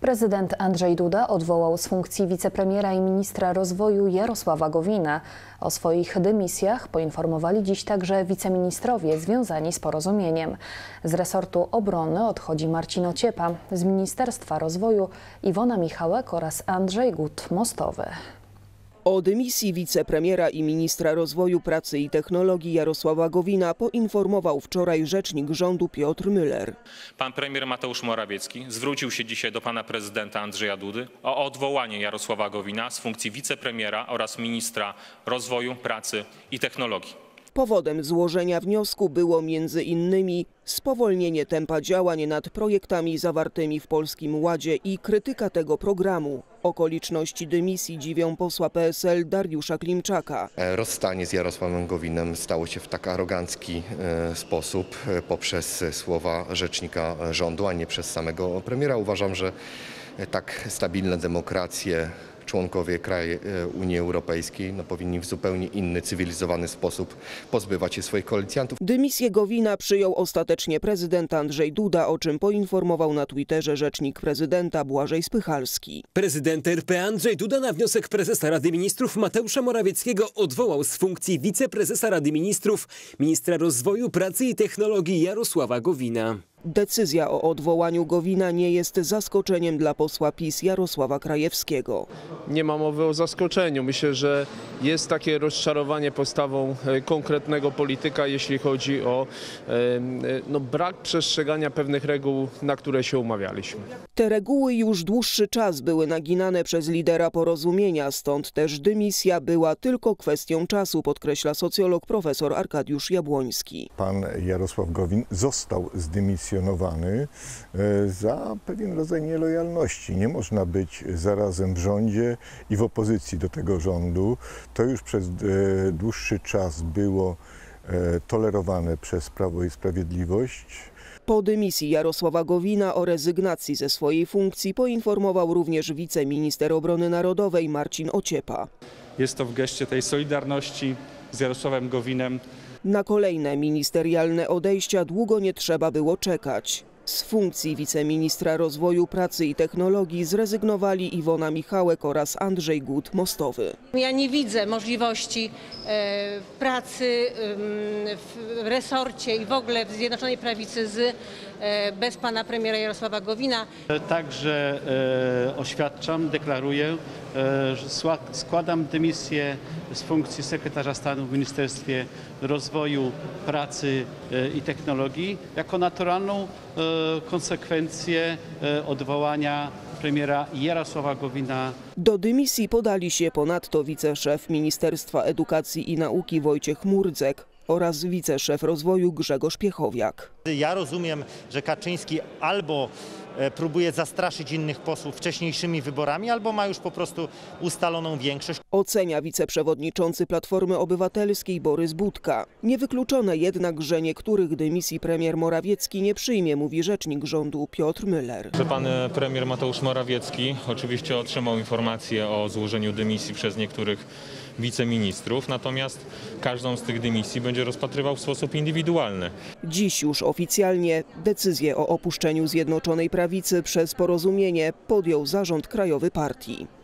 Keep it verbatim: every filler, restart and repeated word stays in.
Prezydent Andrzej Duda odwołał z funkcji wicepremiera i ministra rozwoju Jarosława Gowina. O swoich dymisjach poinformowali dziś także wiceministrowie związani z porozumieniem. Z resortu obrony odchodzi Marcin Ociepa, z Ministerstwa Rozwoju Iwona Michałek oraz Andrzej Gut-Mostowy. O dymisji wicepremiera i ministra rozwoju, pracy i technologii Jarosława Gowina poinformował wczoraj rzecznik rządu Piotr Müller. Pan premier Mateusz Morawiecki zwrócił się dzisiaj do pana prezydenta Andrzeja Dudy o odwołanie Jarosława Gowina z funkcji wicepremiera oraz ministra rozwoju, pracy i technologii. Powodem złożenia wniosku było między innymi spowolnienie tempa działań nad projektami zawartymi w Polskim Ładzie i krytyka tego programu. Okoliczności dymisji dziwią posła P S L Dariusza Klimczaka. Rozstanie z Jarosławem Gowinem stało się w tak arogancki sposób poprzez słowa rzecznika rządu, a nie przez samego premiera. Uważam, że tak stabilne demokracje, członkowie krajów Unii Europejskiej no, powinni w zupełnie inny, cywilizowany sposób pozbywać się swoich koalicjantów. Dymisję Gowina przyjął ostatecznie prezydent Andrzej Duda, o czym poinformował na Twitterze rzecznik prezydenta Błażej Spychalski. Prezydent R P Andrzej Duda na wniosek prezesa Rady Ministrów Mateusza Morawieckiego odwołał z funkcji wiceprezesa Rady Ministrów ministra rozwoju, pracy i technologii Jarosława Gowina. Decyzja o odwołaniu Gowina nie jest zaskoczeniem dla posła PiS Jarosława Krajewskiego. Nie ma mowy o zaskoczeniu. Myślę, że jest takie rozczarowanie postawą konkretnego polityka, jeśli chodzi o no, brak przestrzegania pewnych reguł, na które się umawialiśmy. Te reguły już dłuższy czas były naginane przez lidera porozumienia, stąd też dymisja była tylko kwestią czasu, podkreśla socjolog profesor Arkadiusz Jabłoński. Pan Jarosław Gowin został zdymisjonowany za pewien rodzaj nielojalności. Nie można być zarazem w rządzie i w opozycji do tego rządu. To już przez dłuższy czas było tolerowane przez Prawo i Sprawiedliwość. Po dymisji Jarosława Gowina o rezygnacji ze swojej funkcji poinformował również wiceminister obrony narodowej Marcin Ociepa. Jest to w geście tej solidarności z Jarosławem Gowinem. Na kolejne ministerialne odejścia długo nie trzeba było czekać. Z funkcji wiceministra rozwoju, pracy i technologii zrezygnowali Iwona Michałek oraz Andrzej Gut-Mostowy. Ja nie widzę możliwości e, pracy e, w resorcie i w ogóle w Zjednoczonej Prawicy z, e, bez pana premiera Jarosława Gowina. Także e, oświadczam, deklaruję, e, że składam dymisję z funkcji sekretarza stanu w Ministerstwie Rozwoju, Pracy e, i Technologii jako naturalną e, konsekwencje odwołania premiera Jarosława Gowina. Do dymisji podali się ponadto wiceszef Ministerstwa Edukacji i Nauki Wojciech Murdzek oraz wiceszef rozwoju Grzegorz Piechowiak. Ja rozumiem, że Kaczyński albo próbuje zastraszyć innych posłów wcześniejszymi wyborami, albo ma już po prostu ustaloną większość. Ocenia wiceprzewodniczący Platformy Obywatelskiej Borys Budka. Niewykluczone jednak, że niektórych dymisji premier Morawiecki nie przyjmie, mówi rzecznik rządu Piotr Müller. Że pan premier Mateusz Morawiecki oczywiście otrzymał informację o złożeniu dymisji przez niektórych wiceministrów, natomiast każdą z tych dymisji będzie rozpatrywał w sposób indywidualny. Dziś już oficjalnie decyzję o opuszczeniu Zjednoczonej Prawicy przez porozumienie podjął zarząd krajowy partii.